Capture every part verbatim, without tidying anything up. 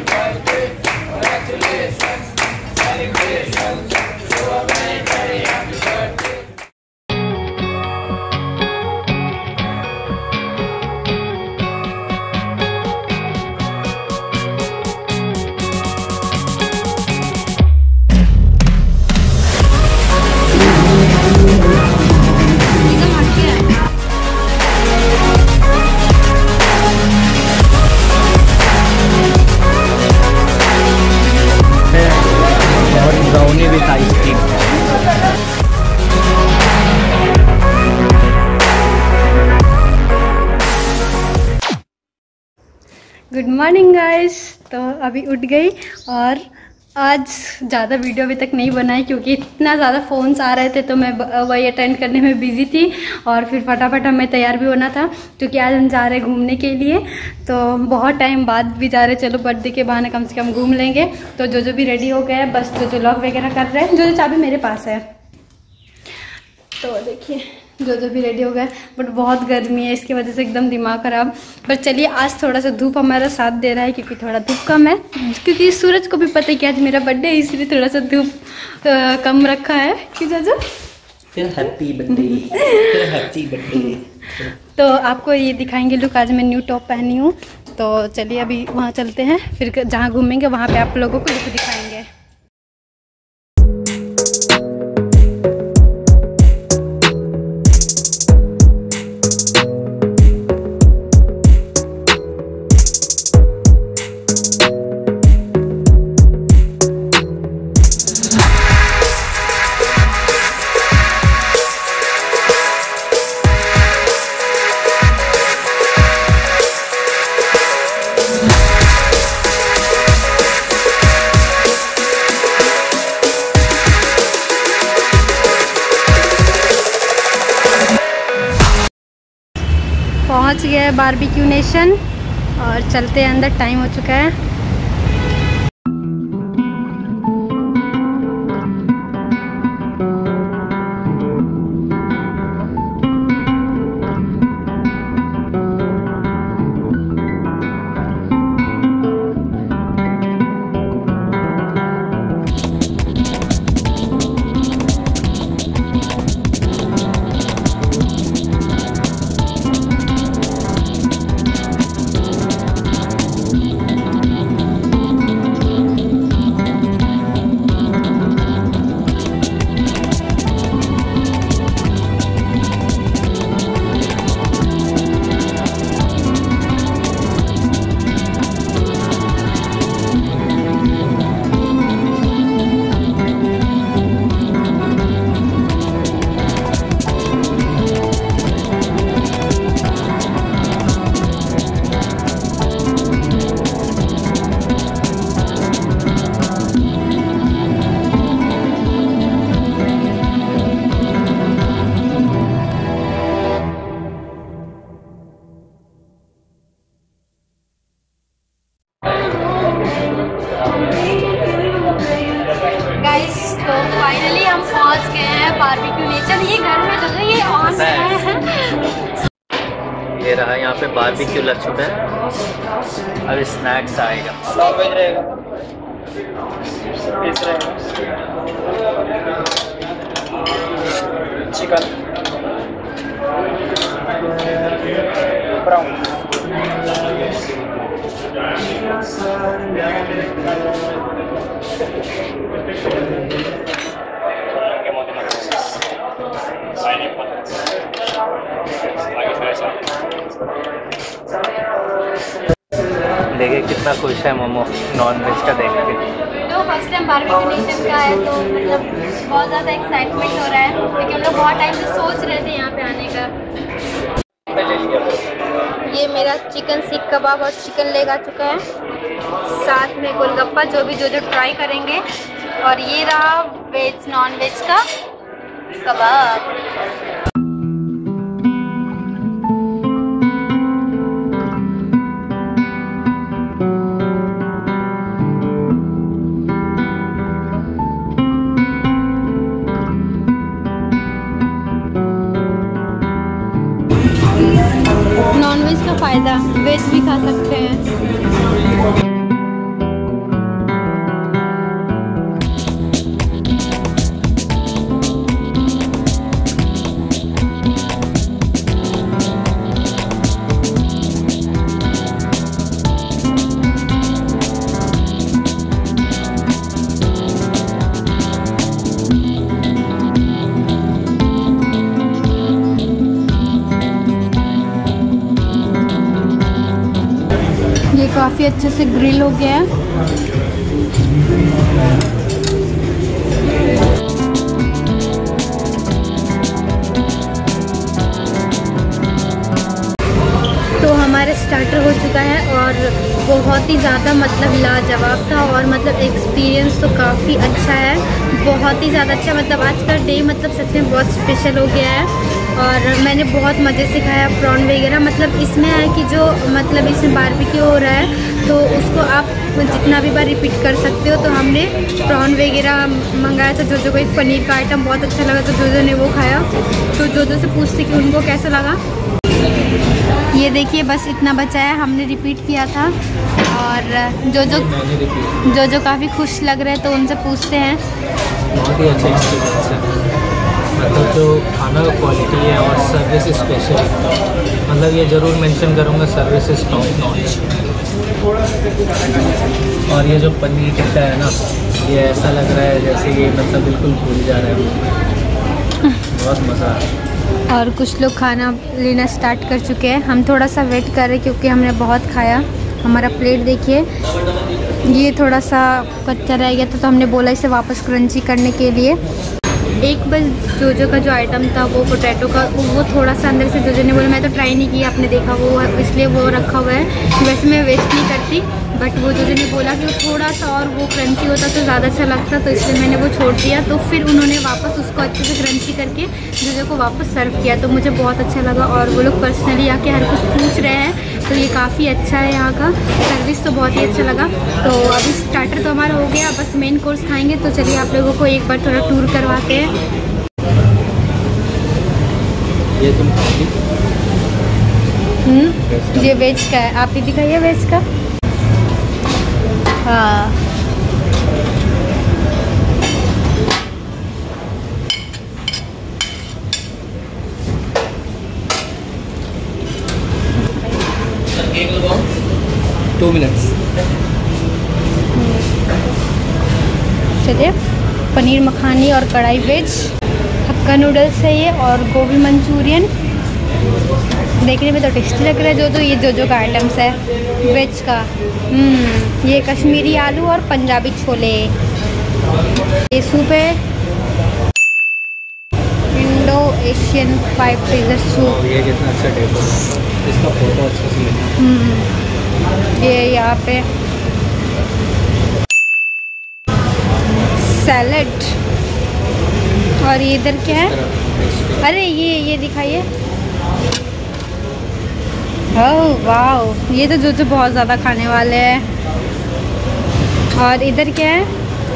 Good morning guys. तो अभी उठ गई और आज ज़्यादा वीडियो अभी तक नहीं बनाई क्योंकि इतना ज़्यादा फ़ोन्स आ रहे थे तो मैं वही अटेंड करने में बिज़ी थी और फिर फटाफट हमें तैयार भी होना था क्योंकि आज हम जा रहे हैं घूमने के लिए। तो बहुत टाइम बाद भी जा रहे, चलो बर्थडे के बहाने कम से कम घूम लेंगे। तो जो जो भी रेडी हो गया है, बस जो जो लॉक वगैरह कर रहे हैं, जो जो चाबी मेरे पास है। तो देखिए जो जो भी रेडी हो गया, बट बहुत गर्मी है, इसकी वजह से एकदम दिमाग खराब। पर चलिए आज थोड़ा सा धूप हमारा साथ दे रहा है क्योंकि थोड़ा धूप कम है, क्योंकि सूरज को भी पता है कि आज मेरा बर्थडे है, इसलिए थोड़ा सा धूप आ, कम रखा है। क्यों चाचा? Happy birthday, happy birthday. तो आपको ये दिखाएंगे लुक, आज मैं न्यू टॉप पहनी हूँ। तो चलिए अभी वहाँ चलते हैं, फिर जहाँ घूमेंगे वहाँ पे आप लोगों को लुक दिखाएंगे। पहुंच गए बारबेक्यू नेशन और चलते हैं अंदर, टाइम हो चुका है। तो फाइनली हम पहुंच गए हैं बारबेक्यू नेशन। ये घर में जो है ये ऑन है। ये रहा यहाँ पे बारबेक्यू लग चुका है, अब स्नैक्स आएगा। चिकन ब्राउन देखिए कितना खुश है मोमो नॉन वेज का देख के। तो फर्स्ट टाइम बारबेक्यू नेशन का है तो मतलब बहुत ज़्यादा एक्साइटमेंट हो रहा है क्योंकि हम लोग बहुत टाइम से सोच रहे थे यहाँ पे आने का। ये मेरा चिकन सीख कबाब और चिकन लेग आ चुका है, साथ में गोलगप्पा, जो भी जो जो ट्राई करेंगे। और ये रहा वेज नॉन वेज का कबाब। नॉन वेज का फ़ायदा, वेज भी खा सकते हैं। काफ़ी अच्छे से ग्रिल हो गया है। तो हमारा स्टार्टर हो चुका है और बहुत ही ज़्यादा मतलब लाजवाब था और मतलब एक्सपीरियंस तो काफ़ी अच्छा है, बहुत ही ज़्यादा अच्छा। मतलब आज का डे मतलब सच में बहुत स्पेशल हो गया है और मैंने बहुत मज़े से खाया प्रॉन वगैरह। मतलब इसमें है कि जो मतलब इसमें बारबेक्यू हो रहा है तो उसको आप जितना भी बार रिपीट कर सकते हो। तो हमने प्रॉन वगैरह मंगाया था, जो जो को एक पनीर का आइटम बहुत अच्छा लगा तो जो जो ने वो खाया। तो जो जो से पूछते कि उनको कैसा लगा। ये देखिए बस इतना बचा है, हमने रिपीट किया था और जो जो जो जो काफ़ी खुश लग रहे हैं तो उनसे पूछते हैं। बहुत ही अच्छा एक्सपीरियंस है, मतलब जो खाना का क्वालिटी है और सर्विस स्पेशल, मतलब ये ज़रूर मेंशन करूँगा, सर्विस इज टॉप नॉच। और ये जो पनीर टिक्का है ना, ये ऐसा लग रहा है जैसे ये मतलब बिल्कुल भूल जा रहा है, बहुत मज़ा आया। और कुछ लोग खाना लेना स्टार्ट कर चुके हैं, हम थोड़ा सा वेट कर रहे हैं क्योंकि हमने बहुत खाया। हमारा प्लेट देखिए, ये थोड़ा सा कच्चा रह गया था तो हमने बोला इसे वापस क्रंची करने के लिए। एक बस जो जो का जो आइटम था वो पोटैटो का, वो थोड़ा सा अंदर से जो जो ने बोला, मैं तो ट्राई नहीं किया, आपने देखा वो इसलिए वो रखा हुआ है। वैसे मैं वेस्ट नहीं करती, बट वो जो जो ने बोला कि वो थोड़ा सा और वो क्रंची होता तो ज़्यादा अच्छा लगता, तो इसलिए मैंने वो छोड़ दिया। तो फिर उन्होंने वापस उसको अच्छे से क्रंची करके जो जो को वापस सर्व किया, तो मुझे बहुत अच्छा लगा। और वो लोग पर्सनली आके हर कुछ पूछ रहे हैं, तो ये काफ़ी अच्छा है, यहाँ का सर्विस तो बहुत ही अच्छा लगा। तो अभी स्टार्टर तो हमारा हो गया, बस मेन कोर्स खाएंगे। तो चलिए आप लोगों को एक बार थोड़ा टूर करवाते हैं। ये तुम हम्म ये वेज का है, आप ही दिखाइए वेज का। हाँ टू मिनट्स। चलिए, पनीर मखानी और कढ़ाई वेज, हक्का नूडल्स है ये, और गोभी मंचूरियन। देखने में तो टेस्टी लग रहा है। जो जो ये जो जो का आइटम्स है वेज का। हम्म ये कश्मीरी आलू और पंजाबी छोले। ये सूप है, Indo Asian five Caesar soup. ये कितना अच्छा टेस्ट है, इसका फोटो अच्छा से लेना। हम्म ये यहाँ पे सैलेड, और ये इधर क्या है? अरे ये ये दिखाइए। ओह वाह, ये तो जो जो बहुत ज़्यादा खाने वाले हैं। और इधर क्या है?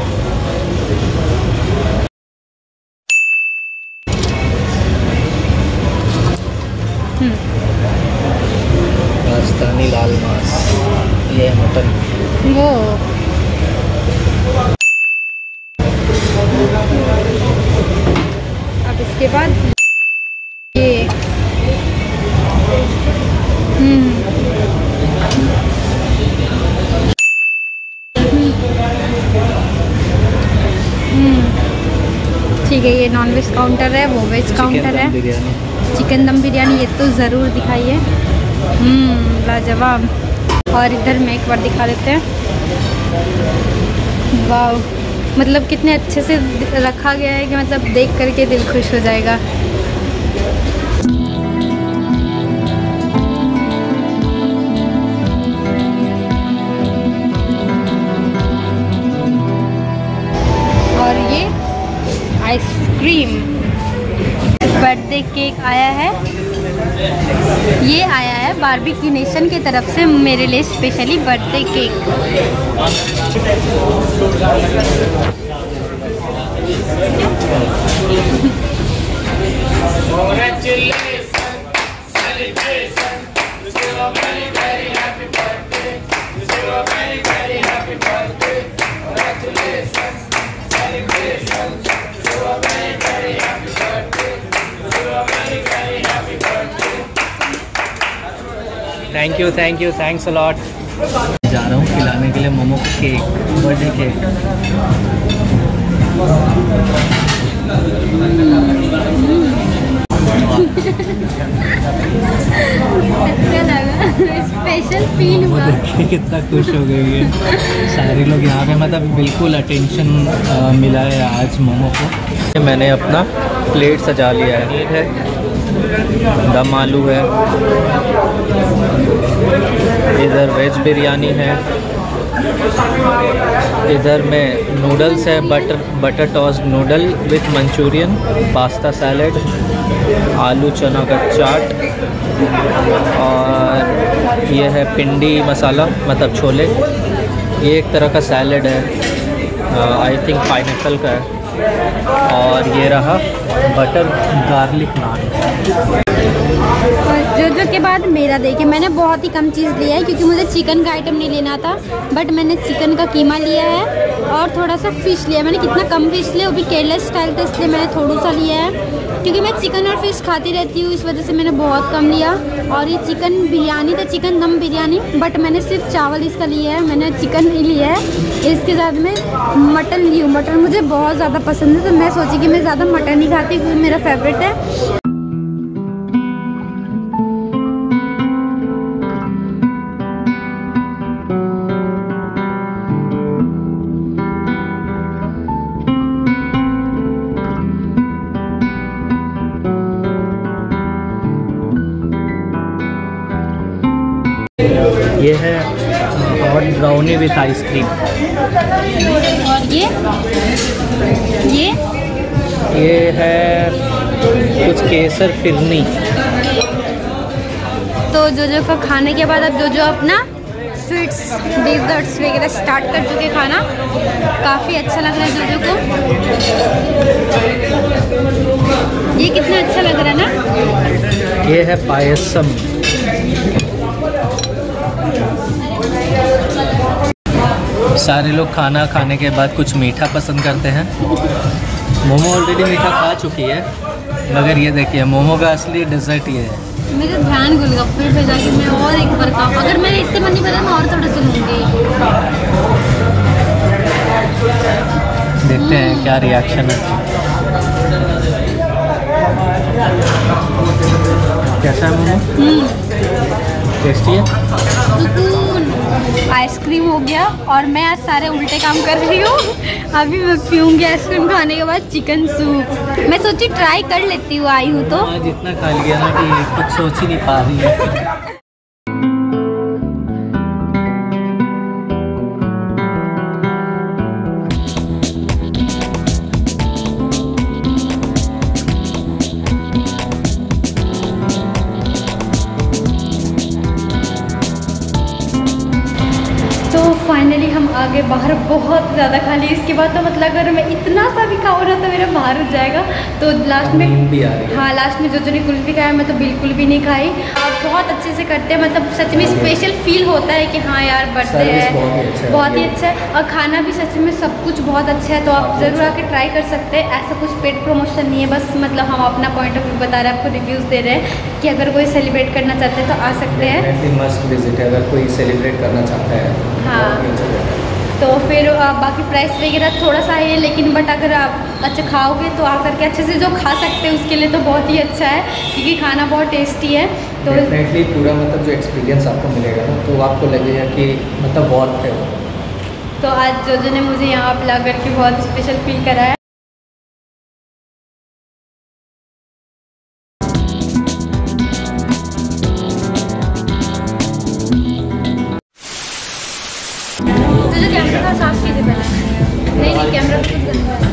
राजस्थानी लाल मांस, ये मटन। वो अब इसके बाद ये हम्म ठीक है, ये नॉन वेज काउंटर है, वो वेज काउंटर है। चिकन दम बिरयानी ये तो ज़रूर दिखाइए, हम्म लाजवाब। और इधर में एक बार दिखा देते हैं। वाह, मतलब कितने अच्छे से रखा गया है कि मतलब देख करके दिल खुश हो जाएगा। और ये आइसक्रीम, बर्थडे केक आया है, ये आया है बारबेक्यू नेशन की तरफ से मेरे लिए specially birthday cake. Thank you thank you thanks a lot. जा रहा हूँ खिलाने के लिए मोमो को केक, बर्थडे केक। अच्छा लगा। स्पेशल फील वो हुआ। देखिए कितना खुश हो गई है सारे लोग यहाँ पे, मतलब बिल्कुल अटेंशन मिला है आज मोमो को। मैंने अपना प्लेट सजा लिया है, पनीर है, दम आलू है, इधर वेज बिरयानी है, इधर में नूडल्स है, butter butter toast noodle with Manchurian, pasta salad, आलू चना का चाट, और ये है पिंडी मसाला मतलब छोले। ये एक तरह का सैलेड है, आई थिंक पाइनएप्पल का है, और ये रहा बटर गार्लिक नान। जो जो के बाद मेरा देखिए, मैंने बहुत ही कम चीज़ लिया है क्योंकि मुझे चिकन का आइटम नहीं लेना था, बट मैंने चिकन का कीमा लिया है और थोड़ा सा फ़िश लिया है। मैंने कितना कम फ़िश लिया, वो भी केरला स्टाइल था इसलिए मैंने थोड़ा सा लिया है, क्योंकि मैं चिकन और फिश खाती रहती हूँ, इस वजह से मैंने बहुत कम लिया। और ये चिकन बिरयानी था, चिकन दम बिरयानी, बट मैंने सिर्फ चावल इसका लिया है, मैंने चिकन नहीं लिया है। इसके साथ में मटन ली हूँ, मटन मुझे बहुत ज़्यादा पसंद है, तो मैं सोची कि मैं ज़्यादा मटन नहीं खाती क्योंकि मेरा फेवरेट है। ये है हॉट ब्राउनी विथ आइसक्रीम। और ये ये ये है कुछ केसर फिरनी। तो जो जो का खाने के बाद अब जो जो अपना स्वीट्स डेजर्ट्स वगैरह स्टार्ट कर चुके खाना। काफ़ी अच्छा लग रहा है जो जो को। ये कितना अच्छा लग रहा है ना। ये है पायसम। सारे लोग खाना खाने के बाद कुछ मीठा पसंद करते हैं। मोमो ऑलरेडी मीठा खा चुकी है, मगर ये देखिए मोमो का असली डेजर्ट ये है। मेरा ध्यान गोलगप्पे पे जाके मैं और एक बार खाऊं। अगर मैंने इससे मन नहीं पड़ा मैं और थोड़ा सा लूँगी। देखते हैं क्या रिएक्शन है। कैसा है मोमो? टेस्टी है। सुकून। आइसक्रीम हो गया और मैं आज सारे उल्टे काम कर रही हूँ। अभी मैं पीऊँगी आइसक्रीम खाने के बाद चिकन सूप। मैं सोची ट्राई कर लेती हूँ, आई हूँ तो। आज इतना खा लिया ना कि कुछ सोच ही नहीं पा रही है। फाइनली हम आगे बाहर बहुत ज़्यादा खा लिए। इसके बाद तो मतलब अगर मैं इतना सा भी खाऊँ ना तो मेरा बाहर हो जाएगा। तो लास्ट में भी आ रही है। हाँ, लास्ट में जो जो ने कुल्फी खाया मैं तो बिल्कुल भी नहीं खाई। और बहुत अच्छे से करते हैं, मतलब सच में स्पेशल फील होता है कि हाँ यार बर्थडे है। बहुत ही अच्छा है और खाना भी सच में सब कुछ बहुत अच्छा है। तो आप ज़रूर आके ट्राई कर सकते हैं। ऐसा कुछ पेड प्रमोशन नहीं है, बस मतलब हम अपना पॉइंट ऑफ व्यू बता रहे हैं, आपको रिव्यूज़ दे रहे हैं कि अगर कोई सेलिब्रेट करना चाहते हैं तो आ सकते हैं। मस्ट विजिट है अगर कोई सेलिब्रेट करना चाहता है। हाँ, तो फिर बाकी प्राइस वगैरह थोड़ा सा है, लेकिन बट अगर आप अच्छा खाओगे तो आप करके अच्छे से जो खा सकते हैं उसके लिए तो बहुत ही अच्छा है, क्योंकि खाना बहुत टेस्टी है। तो डेफिनेटली पूरा मतलब जो एक्सपीरियंस आपको मिलेगा ना तो आपको लगेगा कि मतलब वर्थ है। तो आज जो जो ने मुझे यहाँ पे ला करके बहुत स्पेशल फील कराया। तो जो कैमरा था साफ कीजिए पहले। नहीं नहीं कैमरा कुछ